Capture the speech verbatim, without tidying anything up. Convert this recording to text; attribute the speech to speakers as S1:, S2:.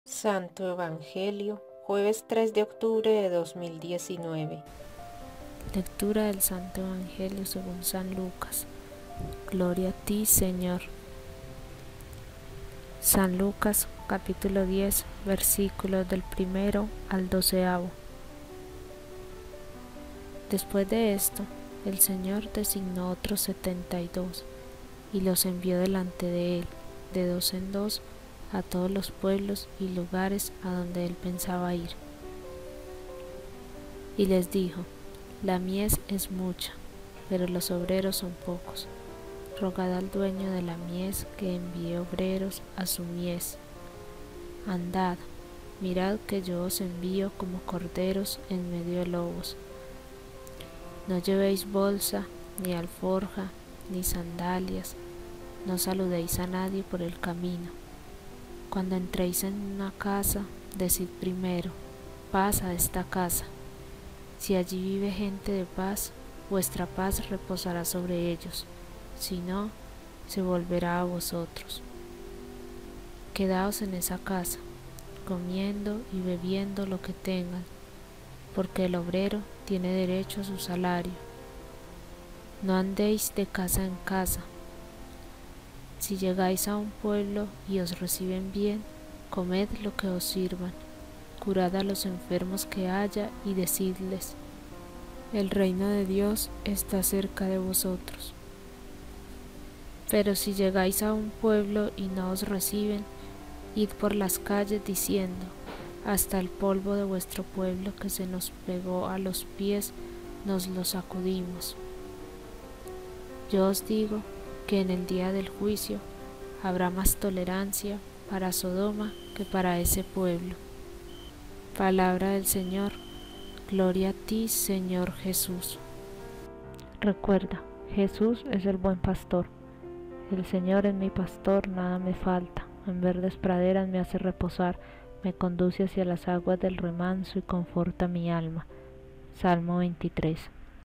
S1: Santo Evangelio, jueves tres de octubre de dos mil diecinueve.
S2: Lectura del Santo Evangelio según San Lucas. Gloria a ti, Señor. San Lucas, capítulo diez, versículos del primero al doceavo. Después de esto, el Señor designó otros setenta y dos, y los envió delante de él, de dos en dos, a todos los pueblos y lugares a donde él pensaba ir. Y les dijo: La mies es mucha, pero los obreros son pocos. Rogad al dueño de la mies que envíe obreros a su mies. Andad, mirad que yo os envío como corderos en medio de lobos. No llevéis bolsa, ni alforja, ni sandalias, no saludéis a nadie por el camino. Cuando entréis en una casa, decid primero: paz a esta casa. Si allí vive gente de paz, vuestra paz reposará sobre ellos, si no, se volverá a vosotros. Quedaos en esa casa, comiendo y bebiendo lo que tengan, porque el obrero tiene derecho a su salario. No andéis de casa en casa. Si llegáis a un pueblo y os reciben bien, comed lo que os sirvan, curad a los enfermos que haya y decidles: el reino de Dios está cerca de vosotros. Pero si llegáis a un pueblo y no os reciben, id por las calles diciendo: hasta el polvo de vuestro pueblo que se nos pegó a los pies nos lo sacudimos. Yo os digo que en el día del juicio habrá más tolerancia para Sodoma que para ese pueblo. Palabra del Señor. Gloria a ti, Señor Jesús.
S3: Recuerda, Jesús es el buen pastor. El Señor es mi pastor, nada me falta. En verdes praderas me hace reposar, me conduce hacia las aguas del remanso y conforta mi alma. Salmo veintitrés.